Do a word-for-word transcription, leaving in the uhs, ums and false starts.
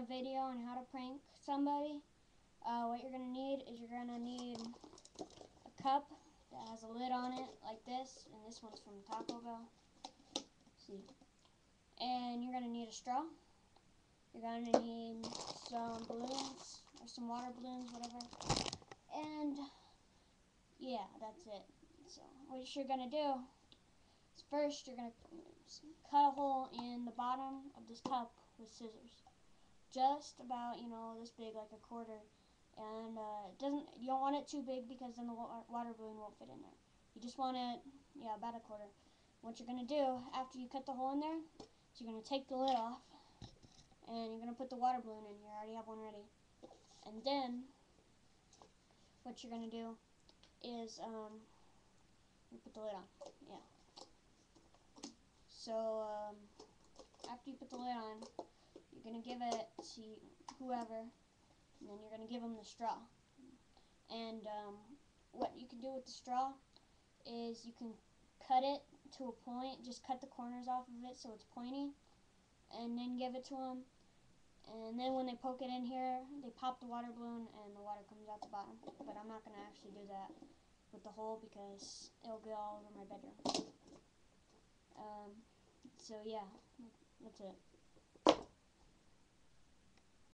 a video on how to prank somebody, uh, what you're going to need is you're going to need a cup that has a lid on it like this, and this one's from Taco Bell. See, and you're going to need a straw. You're going to need some balloons or some water balloons, whatever. And yeah, that's it. So what you're going to do is first you're going to cut a hole in the bottom of this cup with scissors. Just about, you know, this big, like a quarter. And uh, it doesn't, you don't want it too big because then the water balloon won't fit in there. You just want it, yeah, about a quarter. What you're going to do after you cut the hole in there is you're going to take the lid off and you're going to put the water balloon in. You already have one ready. And then what you're going to do is um, you put the lid on. Yeah. So um, after you put the lid on, you're going to give it to whoever, and then you're going to give them the straw. And um, what you can do with the straw is you can cut it to a point, just cut the corners off of it so it's pointy, and then give it to them. And then when they poke it in here, they pop the water balloon and the water comes out the bottom. But I'm not going to actually do that with the hole because it'll get all over my bedroom. Um, so yeah, that's it.